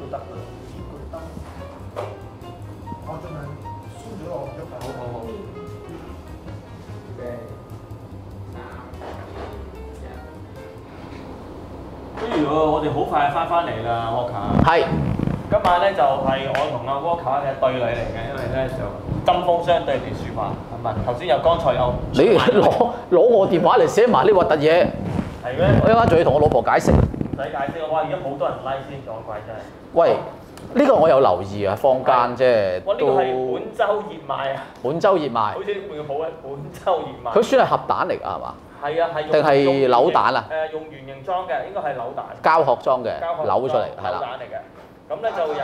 得㗎。 我盡量輸咗落喐下。 好。不如我哋好快翻嚟啦，Walker。 係。 今晚咧就係我同阿 Walker 嘅對壘嚟嘅，因為咧就針鋒相對地説話，係咪？頭先剛才有你攞我電話嚟寫埋呢核突嘢， 係咩？ 我一陣仲要同我老婆解釋。 唔使解釋，哇！而家好多人 like 先撞怪真係。 喂，呢個我有留意啊，坊間即係哇！呢個係本週熱賣啊！ 本週熱賣。 好似換個鋪咧，本週熱賣。 佢算係盒蛋嚟㗎係嘛？ 係啊，係定係扭蛋啊？ 用圓形裝嘅，應該係扭蛋。 膠殼裝嘅，扭出嚟係啦。 扭蛋嚟嘅，咁咧就有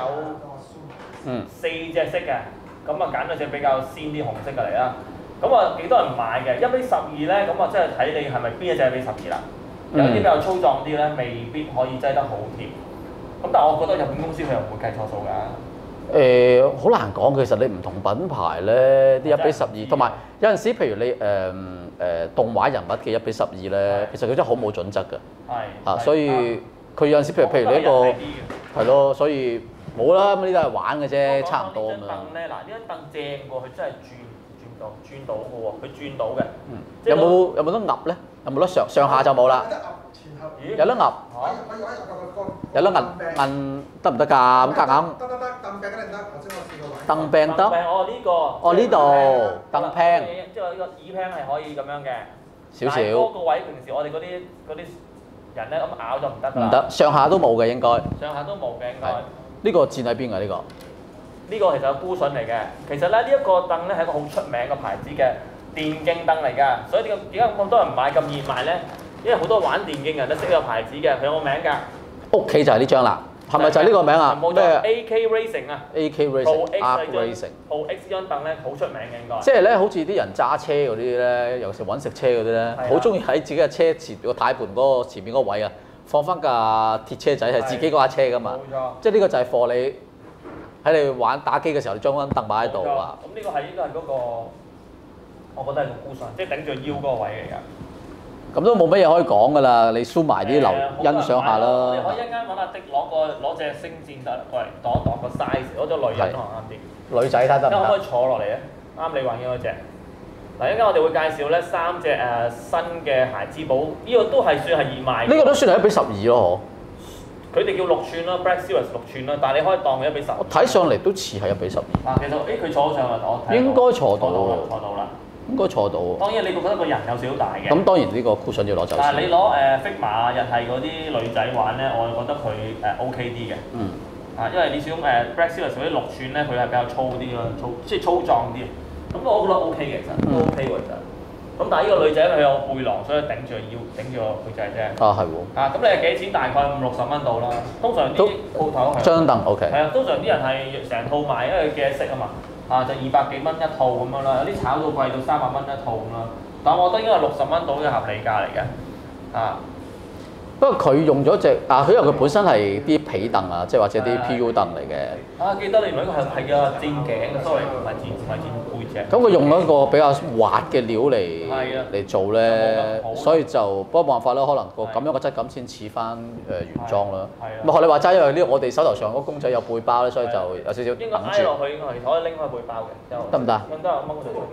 4隻色嘅，咁啊揀咗隻比較鮮啲紅色嘅嚟啦。咁啊幾多人買嘅？1:12咧，咁啊即係睇你係咪邊一隻1:12啦。有啲比較粗壯啲咧，未必可以擠得好貼。咁但係我覺得日本公司佢又唔會計錯數㗎。 好難講，其實你唔同品牌咧，啲1:12，同埋有陣時，譬如你動畫人物嘅1:12咧，其實佢真係好冇準則㗎。係。啊，所以佢有陣時，譬如你一個係咯，所以冇啦，咁呢啲係玩嘅啫，差唔多咁樣。 呢張凳咧，嗱呢張凳正喎，佢真係轉到嘅喎，佢轉到嘅。 有冇得揼咧？有冇得上下就冇啦？有得揼。有得揼得唔得㗎？咁夾硬。 得，凳柄一定得，頭先我試過玩。 凳柄得。 哦呢個。 哦呢度凳柄。 即係呢個耳柄係可以咁樣嘅。 少少。 嗰個位平時我哋嗰啲人咧咁咬就唔得㗎啦。 唔得，上下都冇嘅應該。 上下都冇嘅應該。 呢個墊喺邊㗎？呢個？ 呢個其實係菇筍嚟嘅。其實咧呢一個凳咧係一個好出名嘅牌子嘅電競凳嚟㗎，所以點解咁多人買咁熱賣咧？因為好多玩電競人都識呢個牌子嘅，佢有個名㗎。 屋企就係呢張啦，係咪就係呢個名啊？ 冇錯 AK Racing 啊。 AK Racing。Arc Racing。 X 張凳咧好出名嘅應該。 即係咧，好似啲人揸車嗰啲咧，尤其是揾食車嗰啲咧，好中意喺自己嘅車前個軚盤嗰個前面嗰位啊，放翻架鐵車仔係自己嗰架車㗎嘛。 冇錯。 即係呢個就係貨你喺你玩打機嘅時候，你將張凳擺喺度啊。 咁呢個係應該係嗰個，我覺得係個菇筍，即係頂住腰嗰個位嚟㗎。 咁都冇乜嘢可以講㗎啦，你 show 埋啲欣賞下啦。 你可以一陣間揾阿迪攞隻星戰得過嚟度一度個 size，攞咗女人可能啱啲。 女仔睇得唔得？ 可唔可以坐落嚟啊？啱你玩嘅嗰隻。嗱，一陣間我哋會介紹咧3隻新嘅孩之寶，呢個都係算係熱賣。 呢個都算係1:12咯， 嗬。佢哋叫6寸啦 ，Black Series 6寸啦，但係你可以當佢1:10。 我睇上嚟都似係1:12。 嗱，其實佢坐上嚟我睇。 應該坐到。 坐到啦。 應該坐到。 當然你會覺得個人有少少大嘅。 咁當然呢個 cushion 要攞走先。 但係你攞Figma 日系嗰啲女仔玩咧，我覺得佢OK 啲嘅。因為你始終Black Series 嗰啲6寸咧，佢係比較粗啲咯，即係粗壯啲。咁我覺得 OK 嘅，其實都 OK 喎，其實。咁但係呢個女仔佢有背囊，所以頂住個腰，頂住個背脊啫。 係喎。 咁你係幾錢？大概50-60蚊度啦。通常啲鋪頭係。 張凳 OK。 係啊，通常啲人係成套賣，因為佢幾色啊嘛。就200幾蚊一套咁樣啦，有啲炒到貴到300蚊一套咁啦。但我覺得應該係60蚊到嘅合理價嚟嘅。 不過佢用咗隻佢因為佢本身係啲皮凳啊，即係或者啲 PU 凳嚟嘅。 記得你原來呢個係個戰頸 ，sorry 唔係戰背脊。 咁佢用一個比較滑嘅料嚟做咧，所以就不過冇辦法啦，可能個咁樣嘅質感先似翻原裝啦。咁學你話齋，因為呢我哋手頭上嗰公仔有背包咧，所以就有少少應該挨落去應該係可以拎開背包嘅。 得唔得？ 得，掹嗰度。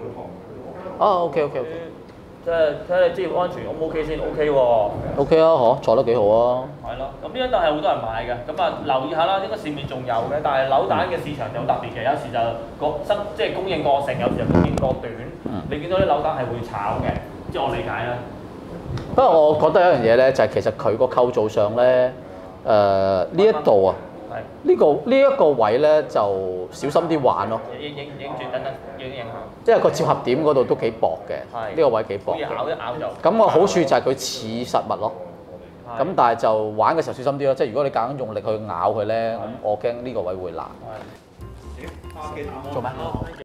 OK。 即係睇下你職業安全 O 唔 OK 先 OK 喎。 OK 啊，坐得幾好啊。 係咯，咁呢張凳係好多人買嘅，咁留意下啦，應該市面仲有嘅，但係扭蛋嘅市場就好特別嘅，有時就即係供應過剩，有時就供應過短。你見到啲扭蛋係會炒嘅，即係我理解啦。 不過我覺得有一樣嘢咧，就係其實佢個構造上咧，呢一度啊，呢一個位咧就小心啲玩咯。 影住等影下。 即係個接合點嗰度都幾薄嘅，呢個位幾薄。 咬一咬就。 咁個好處就係佢似實物咯。咁但係就玩嘅時候小心啲咯，即係如果你夾硬用力去咬佢咧，咁我驚呢個位會爛。 做咩？